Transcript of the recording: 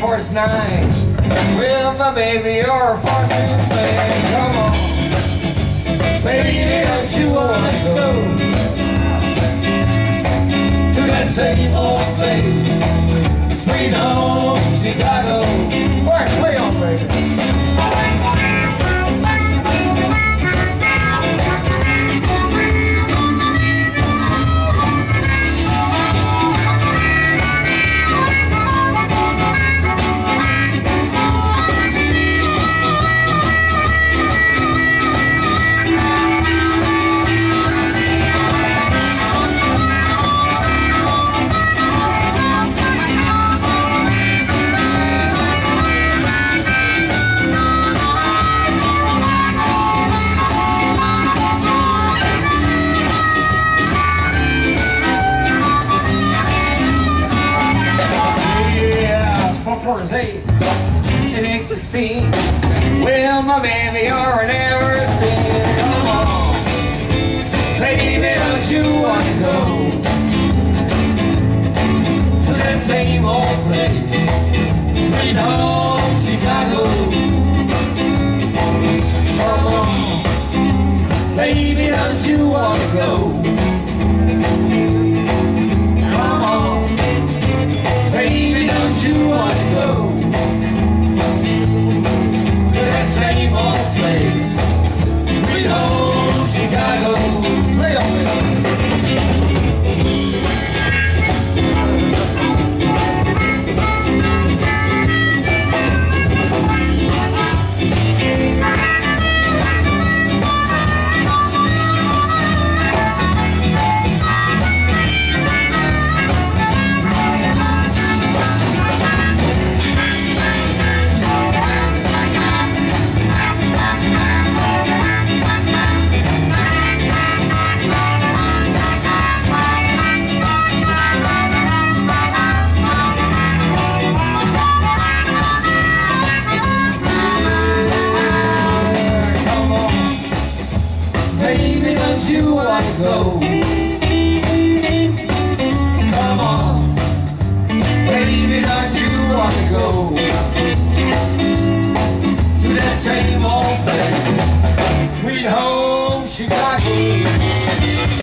first night with my baby, you're far too late. Come on, baby, don't you wanna go to that same old place, sweet home Chicago? Work, play on, baby. First eight, it makes a scene. Well, my baby, you're never seen. Come on, baby, don't you wanna go to that same old place, sweet home Chicago? Come on, baby, don't you wanna go